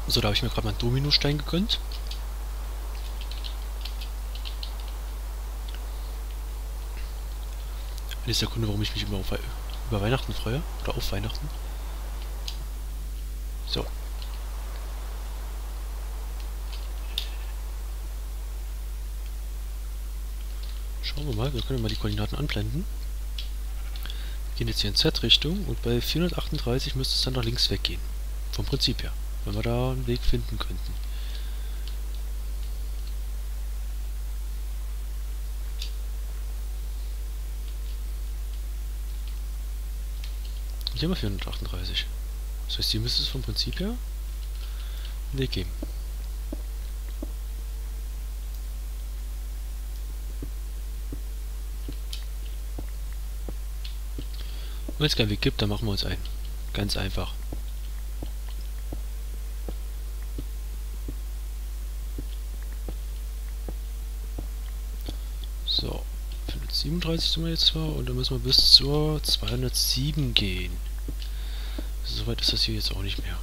So, da habe ich mir gerade mal einen Dominostein gegönnt. Das ist der Grund, warum ich mich immer über Weihnachten freue. Oder auf Weihnachten. So. Schauen wir mal. Wir können mal die Koordinaten anblenden. Wir gehen jetzt hier in Z-Richtung. Und bei 438 müsste es dann nach links weggehen. Vom Prinzip her. Wenn wir da einen Weg finden könnten. Und hier haben wir 438. Das heißt, hier müsste es vom Prinzip her einen Weg geben. Wenn es keinen Weg gibt, dann machen wir uns einen. Ganz einfach. So, 437 sind wir jetzt zwar und dann müssen wir bis zur 207 gehen. Soweit ist das hier jetzt auch nicht mehr.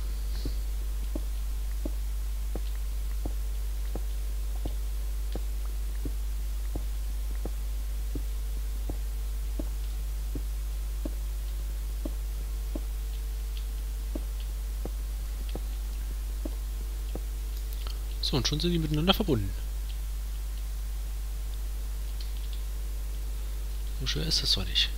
So, und schon sind die miteinander verbunden. So schwer ist das zwar nicht.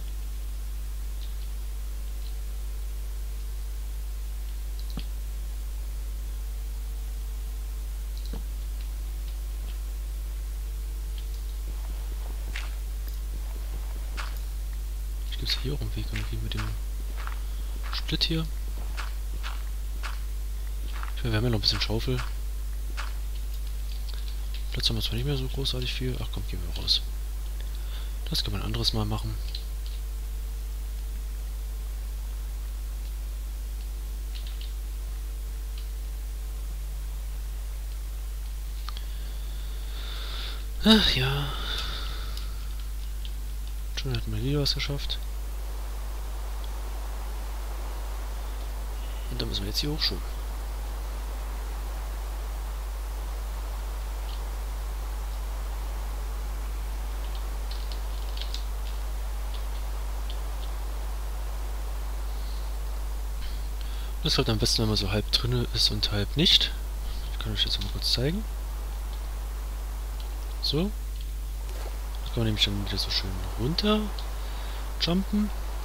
Ich gibt es hier auch einen Weg irgendwie mit dem Split hier. Ich meine, wir haben ja noch ein bisschen Schaufel. Platz haben wir zwar nicht mehr so großartig viel. Ach komm, gehen wir raus. Das kann man ein anderes Mal machen. Ach ja. Schon hatten wir wieder was geschafft. Und dann müssen wir jetzt hier hochschulen. Das ist halt am besten, wenn man so halb drinne ist und halb nicht. Ich kann euch jetzt mal kurz zeigen. So. Das kann man nämlich dann wieder so schön runter jumpen.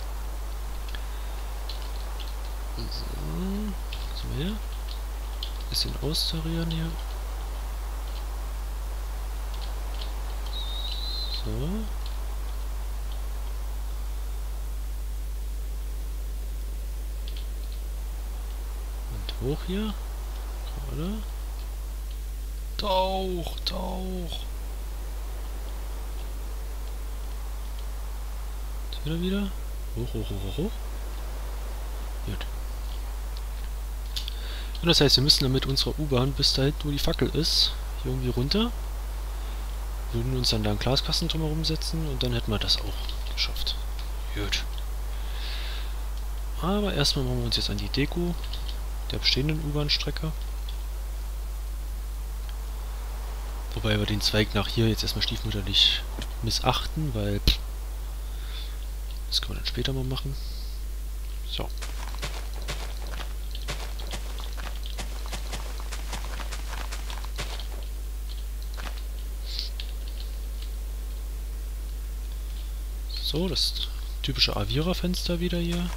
So. Was haben wir hier? Bisschen austarieren hier. So. Hoch hier. Oder? Tauch, Tauch. Jetzt wieder. Hoch, hoch, hoch, hoch, hoch. Gut. Und das heißt, wir müssen dann mit unserer U-Bahn bis dahin, wo die Fackel ist, hier irgendwie runter. Würden uns dann da einen Glaskasten drumherum setzen und dann hätten wir das auch geschafft. Gut. Aber erstmal machen wir uns jetzt an die Deko der bestehenden U-Bahn-Strecke. Wobei wir den Zweig nach hier jetzt erstmal stiefmütterlich missachten, weil das kann man dann später mal machen. So. So, das typische Avira-Fenster wieder hier.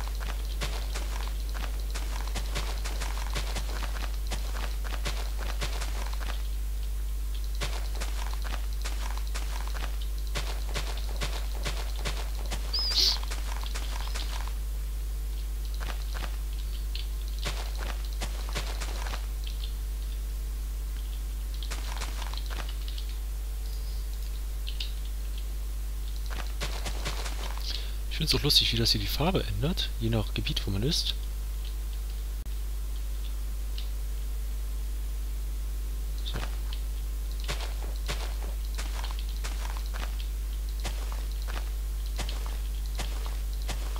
Ich finde es auch lustig, wie das hier die Farbe ändert, je nach Gebiet, wo man ist. So.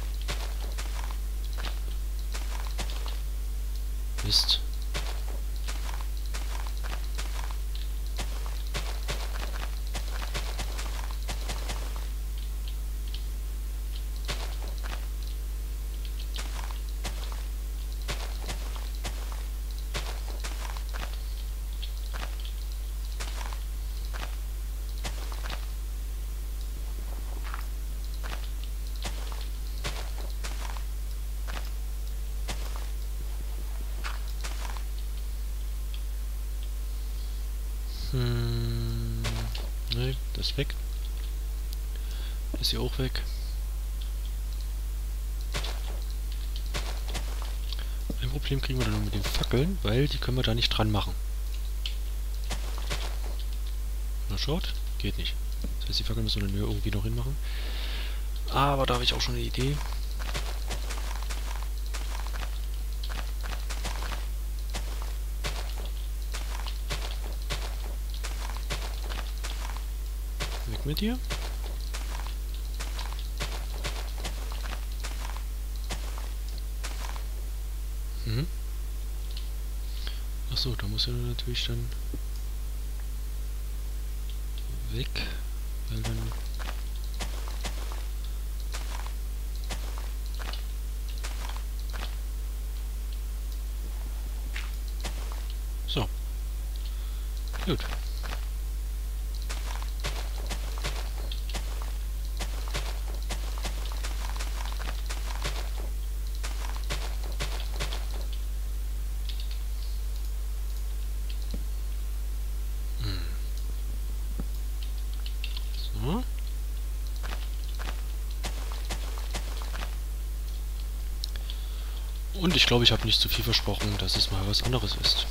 Mist. Ne, das ist weg. Das ist hier auch weg. Ein Problem kriegen wir dann nur mit den Fackeln, weil die können wir da nicht dran machen. Na schaut, geht nicht. Das heißt, die Fackeln müssen wir dann irgendwie noch hinmachen. Aber da habe ich auch schon eine Idee. Weg mit dir. Achso, da muss er natürlich dann weg, weil dann so. Gut. So. Und ich glaube, ich habe nicht zu viel versprochen, dass es mal was anderes ist.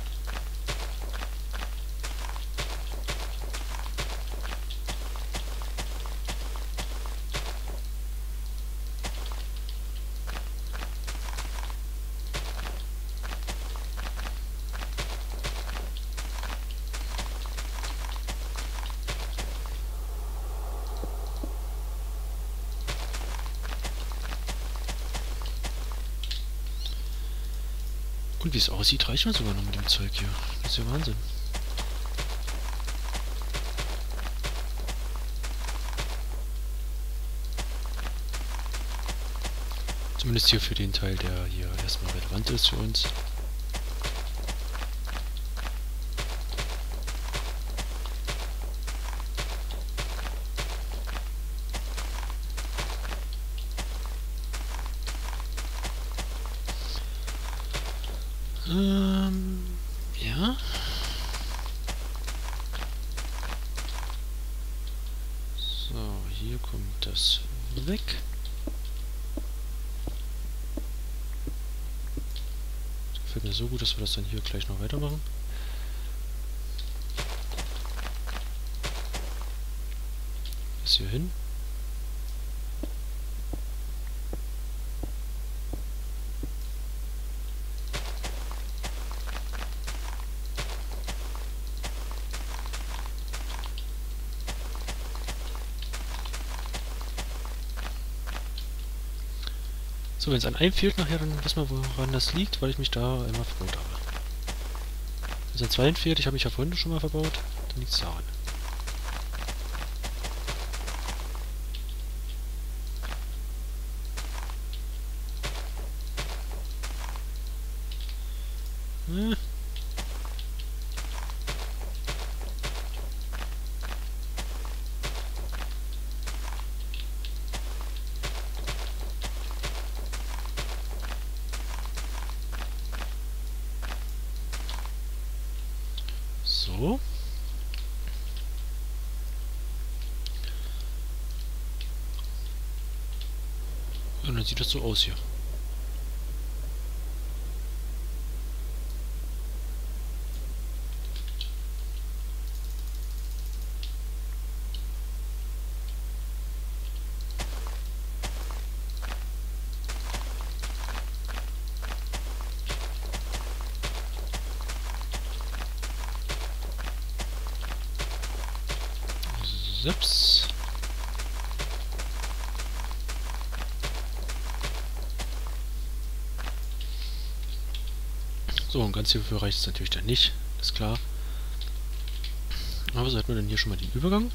Und wie es aussieht, reichen wir sogar noch mit dem Zeug hier. Das ist ja Wahnsinn. Zumindest hier für den Teil, der hier erstmal relevant ist für uns. Ja. So, hier kommt das weg. Das gefällt mir so gut, dass wir das dann hier gleich noch weitermachen. Bis hier hin. So, wenn es an einem fehlt nachher, dann wissen wir, woran das liegt, weil ich mich da immer verbaut habe. Wenn es an zwei fehlt, ich habe mich ja vorhin schon mal verbaut, dann liegt es daran. So. Und dann sieht das so aus hier. Sips. So, und ganz hierfür reicht es natürlich dann nicht, ist klar. Aber so hätten wir dann hier schon mal den Übergang.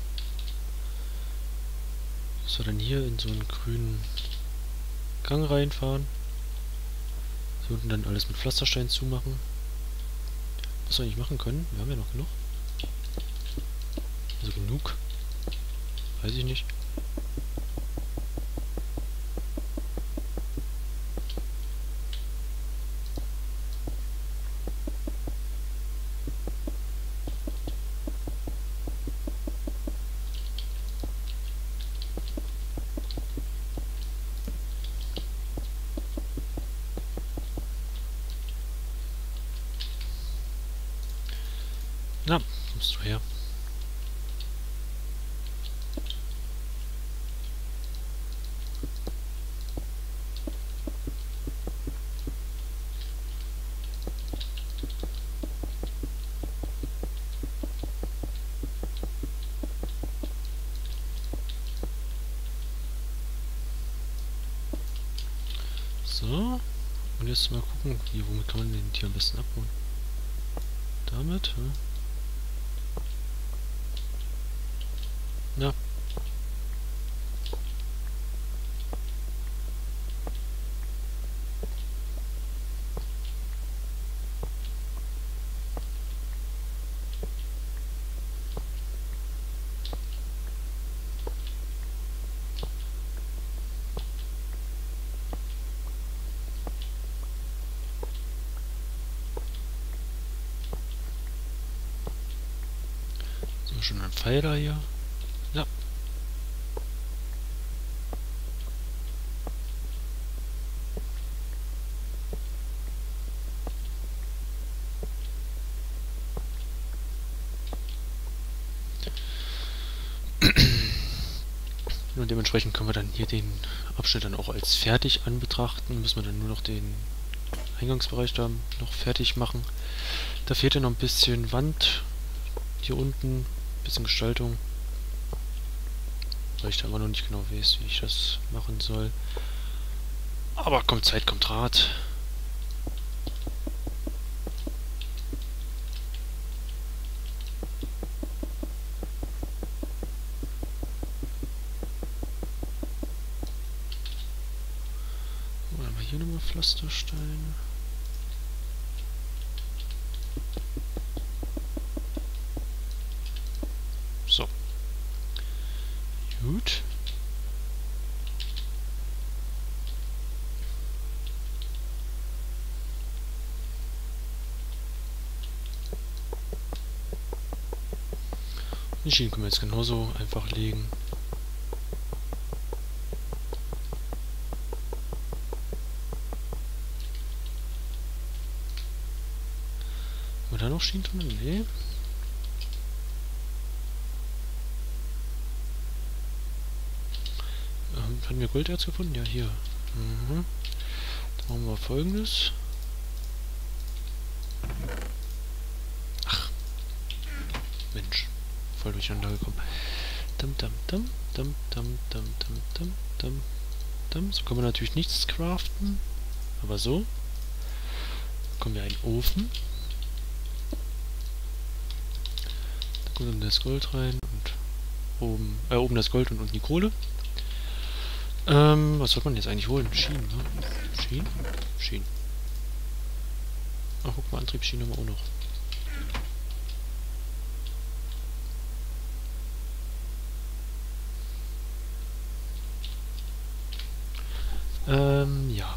Dass wir dann hier in so einen grünen Gang reinfahren. Hier unten dann alles mit Pflasterstein zumachen. Was wir eigentlich machen können, wir haben ja noch genug. Also genug. Weiß ich nicht. Na, kommst du her? So. Und jetzt mal gucken, womit kann man den Tier am besten abholen? Damit, hm? Ja. So, schon ein Pfeiler hier. Ja. Und dementsprechend können wir dann hier den Abschnitt dann auch als fertig anbetrachten. Müssen wir dann nur noch den Eingangsbereich da noch fertig machen. Da fehlt ja noch ein bisschen Wand hier unten, ein bisschen Gestaltung. Weil ich da immer noch nicht genau weiß, wie ich das machen soll. Aber kommt Zeit, kommt Rat. Dann haben wir hier nochmal Pflastersteine. So. Gut. Die Schienen können wir jetzt genauso einfach legen. Haben wir da noch Schienen drin? Nee. Haben wir Golderz gefunden? Ja, hier. Mhm. Dann machen wir Folgendes. Ach. Mensch. Voll durcheinander gekommen. Dum, dum, dum, dum, dum, dum, dum, dum, dum, dum. So können wir natürlich nichts craften. Aber so. Dann kommen wir einen Ofen. Da kommt dann das Gold rein und oben das Gold und unten die Kohle. Was sollte man jetzt eigentlich holen? Schienen, ne? Schienen? Schienen. Ach, guck mal, Antriebsschienen haben wir auch noch. Ja.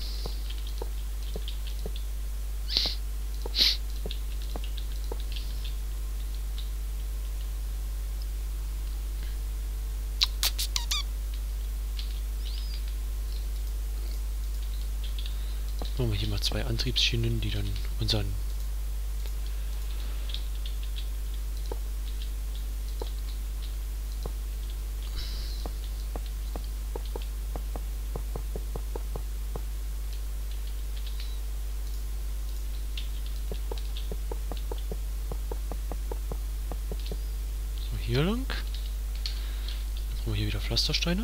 Machen wir hier mal 2 Antriebsschienen, die dann unseren so hier lang. Dann brauchen wir hier wieder Pflastersteine.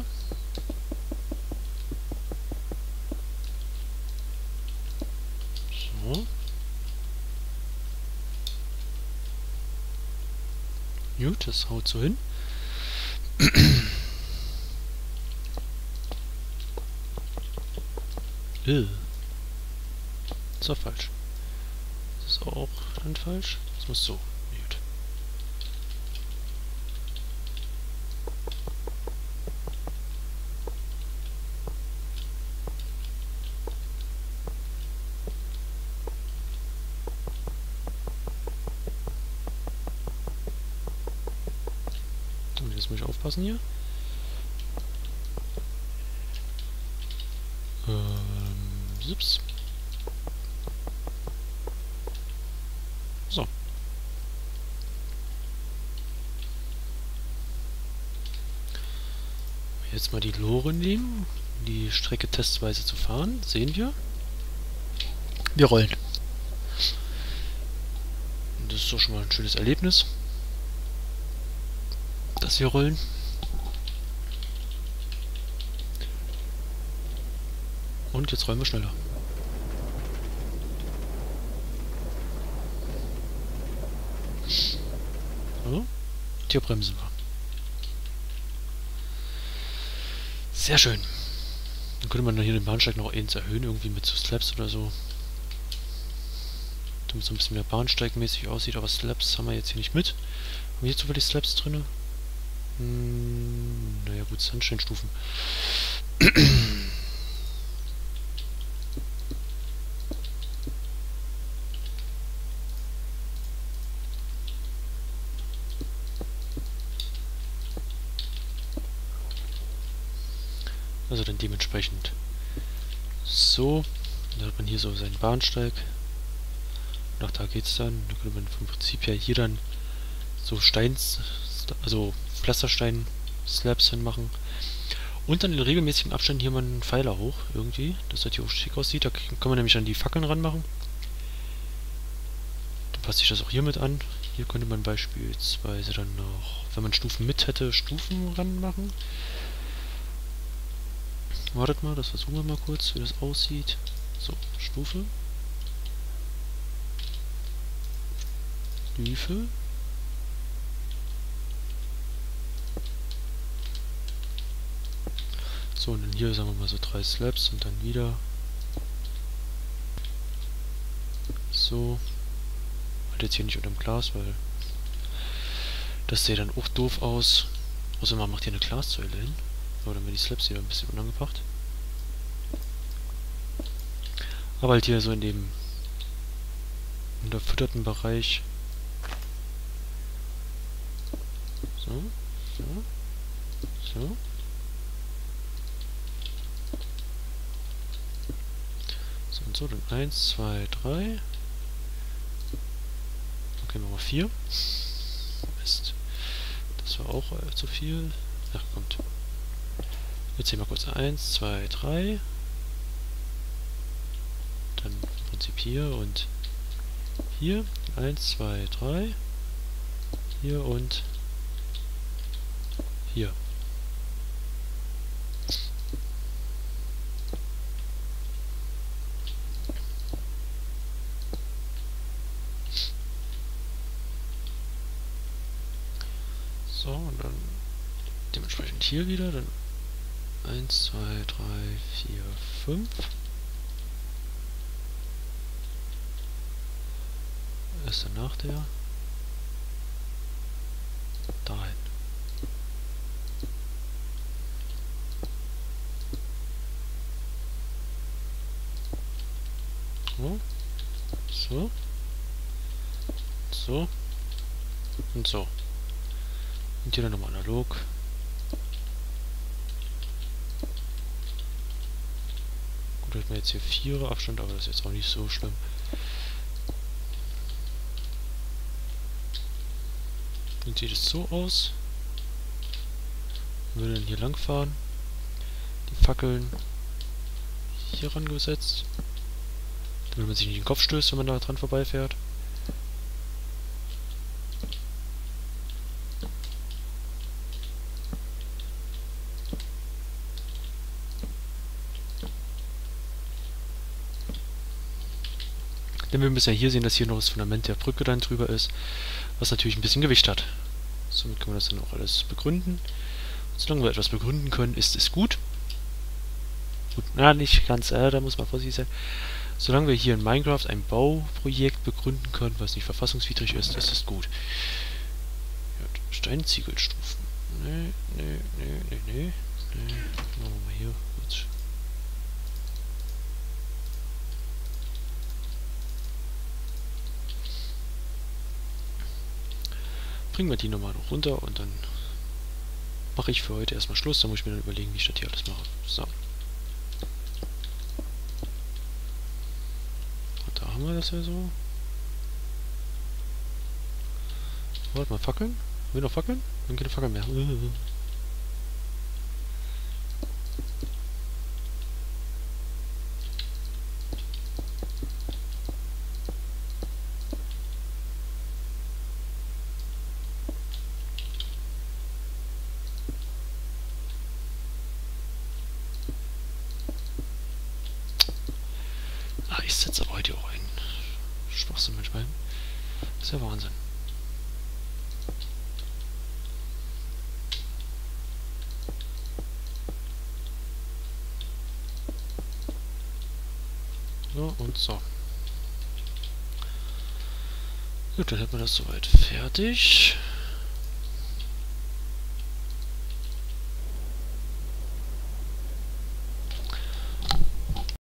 So. Gut, das haut so hin. Das war falsch. Das ist auch dann falsch. Das muss so. Gut. Und jetzt muss ich aufpassen hier. Sips. So. Jetzt mal die Lore nehmen, die Strecke testweise zu fahren. Sehen wir. Wir rollen. Und das ist doch schon mal ein schönes Erlebnis, dass wir rollen. Und jetzt rollen wir schneller. So. Und hier bremsen wir. Sehr schön. Dann könnte man dann hier den Bahnsteig noch eins erhöhen, irgendwie mit so Slabs oder so. Damit es so ein bisschen mehr bahnsteigmäßig aussieht, aber Slabs haben wir jetzt hier nicht mit. Haben wir hier zufällig Slabs drin? Naja gut, Sandsteinstufen. Also dann dementsprechend so. Dann hat man hier so seinen Bahnsteig. Nach da geht's dann. Da könnte man vom Prinzip her hier dann so also Pflasterstein-Slabs hinmachen. Und dann in regelmäßigen Abständen hier mal einen Pfeiler hoch, irgendwie, dass das hier auch schick aussieht. Da kann man nämlich an die Fackeln ranmachen. Dann passt sich das auch hier mit an. Hier könnte man beispielsweise dann noch, wenn man Stufen mit hätte, Stufen ranmachen. Wartet mal, das versuchen wir mal kurz, wie das aussieht. So, Stufe. Stufe. So, und dann hier sagen wir mal so 3 Slabs und dann wieder. So. Halt jetzt hier nicht unterm Glas, weil das sähe dann auch doof aus. Außer man macht hier eine Glassäule hin. Aber dann werden die Slabs hier ein bisschen unangebracht. Aber halt hier so in dem unterfütterten Bereich. So, so, so. So und so, dann 1, 2, 3. Okay, machen wir 4. Mist. Das war auch zu viel. Ach, kommt. Jetzt hier mal kurz 1, 2, 3. Dann im Prinzip hier und hier. 1, 2, 3. Hier und hier. So, und dann dementsprechend hier wieder. Dann 1, 2, 3, 4, 5. Ist danach der dahin. So. So. So. Und so. Und hier dann nochmal analog. Gut, hat man jetzt hier 4er Abstand, aber das ist jetzt auch nicht so schlimm. Dann sieht es so aus. Wir dann hier lang fahren. Die Fackeln hier rangesetzt. Damit man sich nicht in den Kopf stößt, wenn man da dran vorbeifährt. Denn wir müssen ja hier sehen, dass hier noch das Fundament der Brücke dann drüber ist, was natürlich ein bisschen Gewicht hat. Somit kann man das dann auch alles begründen. Und solange wir etwas begründen können, ist es gut. Gut, na, nicht ganz, da muss man vorsichtig sein. Solange wir hier in Minecraft ein Bauprojekt begründen können, was nicht verfassungswidrig ist, ist es gut. Ja, Steinziegelstufen. Nee. Machen wir mal hier kurz. Bringen wir die nochmal noch runter und dann mache ich für heute erstmal Schluss. Dann muss ich mir dann überlegen, wie ich das hier alles mache. So. Und da haben wir das ja so. Warte mal, Fackeln? Haben wir noch Fackeln? Wir haben keine Fackeln mehr. Ich setze aber heute auch ein. Schwachsinn manchmal. Das ist ja Wahnsinn. So und so. Gut, dann hat man das soweit fertig.